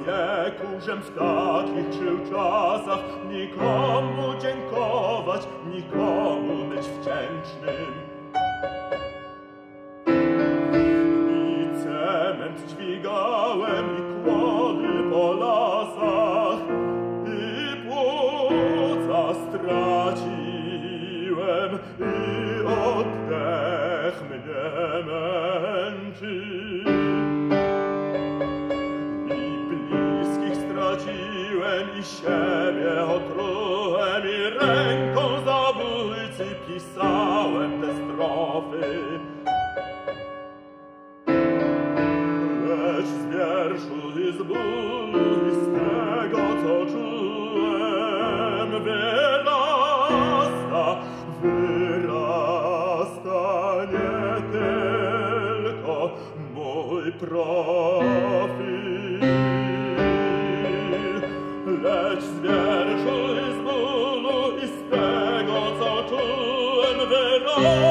wieku, żem w takich żył czasach nikomu dziękować, nikomu być wdzięcznym. I cement dźwigałem, i kłody po lasach, i płuca straciłem, i oddech mnie męczy. I siebie otrułem, i ręką zabójcy pisałem te strofy. Lecz z wierszu i z bólu, i z tego, co czułem, wyrasta nie tylko mój profil. Lecz z wierszu i z bólu, i z tego, co czułem, wyrasta